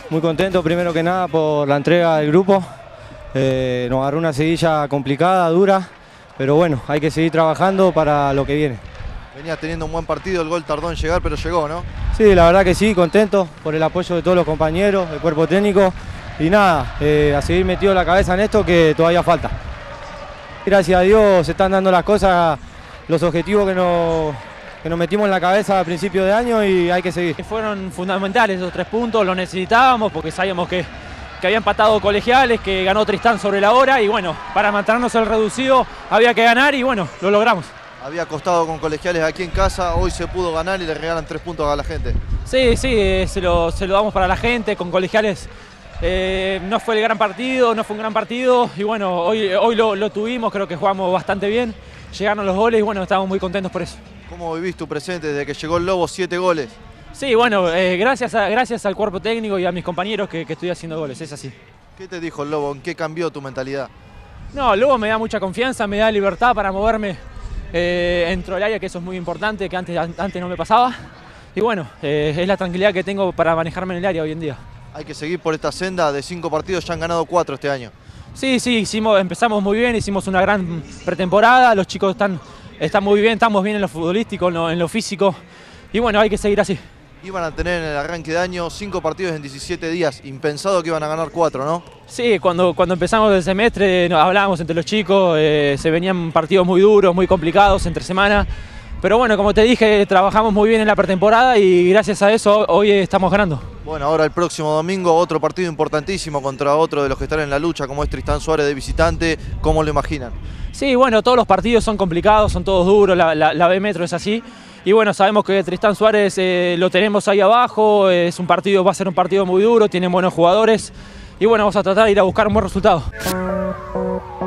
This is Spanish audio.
muy contento primero que nada por la entrega del grupo. Nos agarró una seguilla complicada, dura, pero bueno, hay que seguir trabajando para lo que viene. Venía teniendo un buen partido, el gol tardó en llegar, pero llegó, ¿no? Sí, la verdad que sí, contento por el apoyo de todos los compañeros, del cuerpo técnico y nada, a seguir metido la cabeza en esto que todavía falta. Gracias a Dios se están dando las cosas, los objetivos que nos metimos en la cabeza a principio de año y hay que seguir. Fueron fundamentales esos 3 puntos, los necesitábamos porque sabíamos que había empatado Colegiales, que ganó Tristán sobre la hora y bueno, para mantenernos el reducido había que ganar y bueno, lo logramos. Había costado con Colegiales aquí en casa, hoy se pudo ganar y le regalan 3 puntos a la gente. Sí, se lo damos para la gente, con Colegiales no fue el gran partido, no fue un gran partido y bueno, hoy lo tuvimos, creo que jugamos bastante bien, llegaron los goles y bueno, estamos muy contentos por eso. ¿Cómo vivís tu presente desde que llegó el Lobo, 7 goles? Sí, bueno, gracias al cuerpo técnico y a mis compañeros que estoy haciendo goles, es así. ¿Qué te dijo el Lobo? ¿En qué cambió tu mentalidad? No, el Lobo me da mucha confianza, me da libertad para moverme dentro del área, que eso es muy importante, que antes no me pasaba. Y bueno, es la tranquilidad que tengo para manejarme en el área hoy en día. Hay que seguir por esta senda, de 5 partidos ya han ganado 4 este año. Sí, empezamos muy bien, hicimos una gran pretemporada, los chicos están muy bien, estamos bien en lo futbolístico, en lo físico. Y bueno, hay que seguir así. Iban a tener en el arranque de año 5 partidos en 17 días, impensado que iban a ganar 4, ¿no? Sí, cuando empezamos el semestre hablábamos entre los chicos, se venían partidos muy duros, muy complicados entre semana. Pero bueno, como te dije, trabajamos muy bien en la pretemporada y gracias a eso hoy estamos ganando. Bueno, ahora el próximo domingo otro partido importantísimo contra otro de los que están en la lucha, como es Tristán Suárez de visitante. ¿Cómo lo imaginan? Sí, bueno, todos los partidos son complicados, son todos duros, la B Metro es así. Y bueno, sabemos que Tristán Suárez lo tenemos ahí abajo, va a ser un partido muy duro, tienen buenos jugadores. Y bueno, vamos a tratar de ir a buscar un buen resultado.